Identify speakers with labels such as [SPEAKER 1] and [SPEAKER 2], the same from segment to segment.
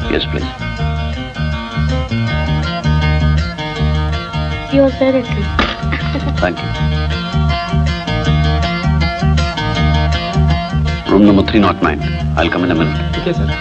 [SPEAKER 1] Yes, please.
[SPEAKER 2] Your secretary.
[SPEAKER 1] Thank you. Room number 309. I'll come in a minute.
[SPEAKER 3] Okay, sir.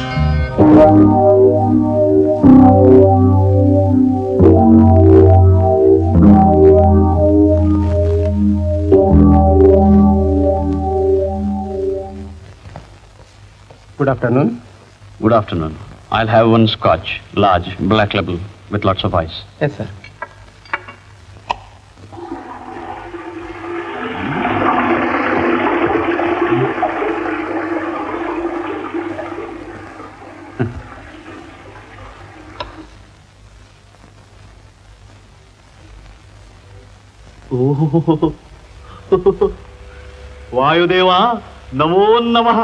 [SPEAKER 3] Good afternoon.
[SPEAKER 1] Good afternoon. I'll have one scotch, large, black label, with lots of ice.
[SPEAKER 3] Yes, sir.
[SPEAKER 1] Vayudeva ನಮೋ ನಮಃ.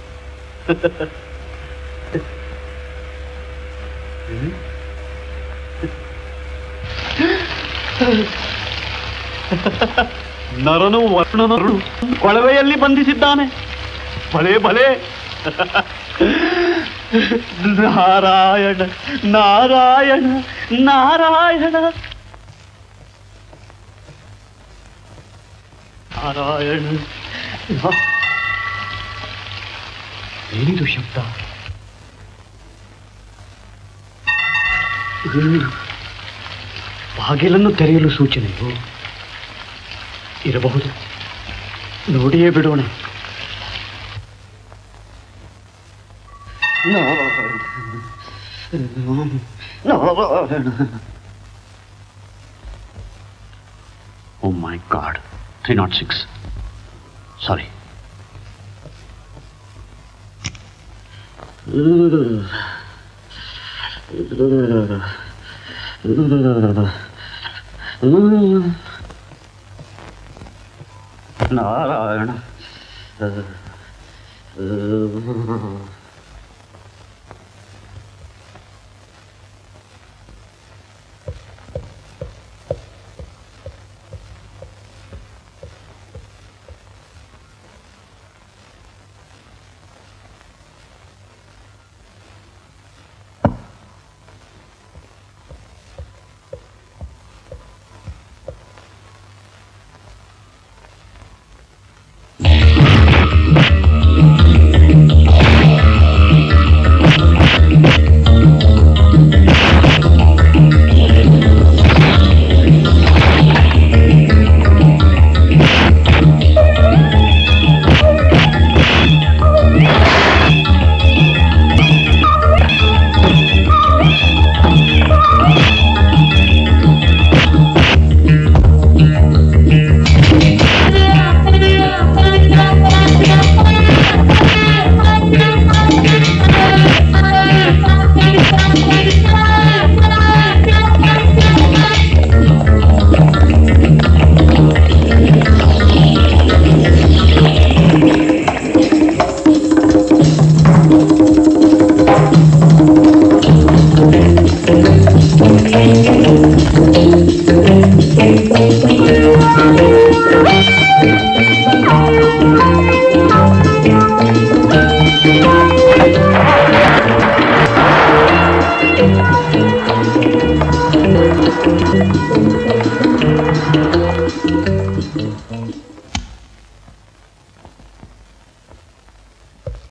[SPEAKER 1] ನರನು ವರ್ಣನರು ಕೊಳವೆಯಲ್ಲಿ ಬಂಧಿಸಿದ್ದಾನೆ. ಭಲೆ ಭಲೆ. ನಾರಾಯಣ ನಾರಾಯಣ ನಾರಾಯಣ ನಾರಾಯಣ. ಏನಿದು ಶಬ್ದ? ಬಾಗಿಲನ್ನು ತೆರೆಯಲು ಸೂಚನೆಯು ಇರಬಹುದು. ನೋಡಿಯೇ ಬಿಡೋಣ. Oh my God. 306. Sorry. Narayana.